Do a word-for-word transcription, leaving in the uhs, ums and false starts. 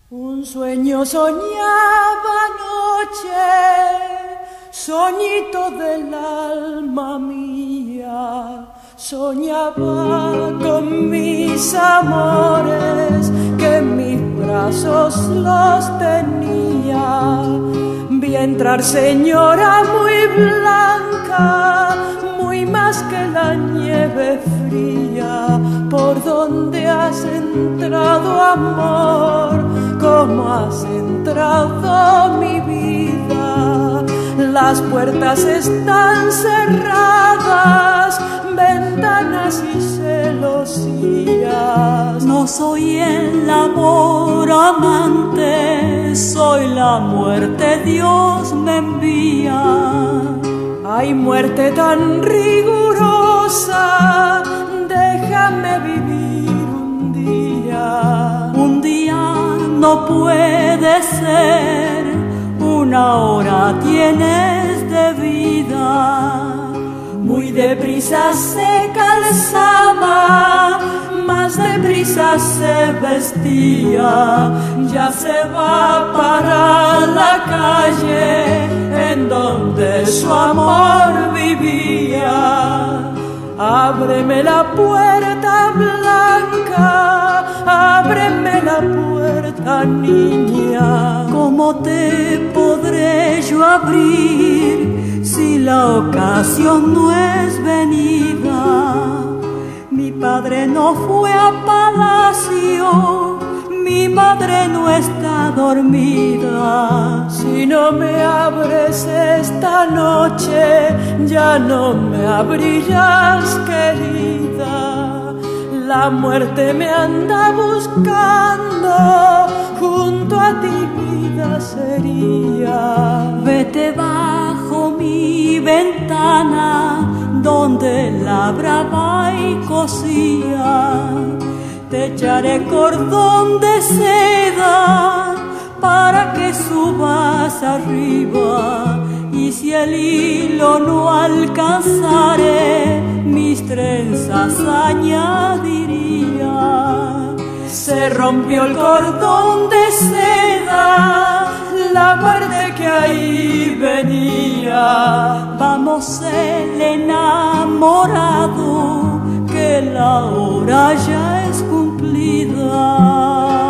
Un sueño soñaba anoche, soñito del alma mía, soñaba con mis amores, que en mis brazos los tenía. Vi entrar señora muy blanca, muy más que la nieve fría. ¿Por dónde has entrado, amor? ¿Cómo has entrado, mi vida? Las puertas están cerradas, ventanas y celosías. No soy el amor amante, soy la muerte, Dios me envía. Ay, muerte tan rigurosa, déjame vivir un día. Un día no puede ser, una hora tienes de vida. Muy deprisa se calzaba, más deprisa se vestía. Ya se va para la calle en donde su amor vivía. Ábreme la puerta blanca, ábreme la puerta, niña. ¿Cómo te podré yo abrir si la ocasión no es venida? Mi padre no fue a palacio, mi madre no está dormida. Si no me abres esta noche, ya no me abrirás, querida. La muerte me anda buscando, junto a ti vida sería. Vete bajo mi ventana, donde labraba y cosía. Te echaré cordón de seda para que subas arriba, y si el hilo no alcanzare, mis trenzas añadiría. Se rompió el cordón de seda, la muerte que ahí venía. Vamos el enamorado, que la hora ya es cumplida.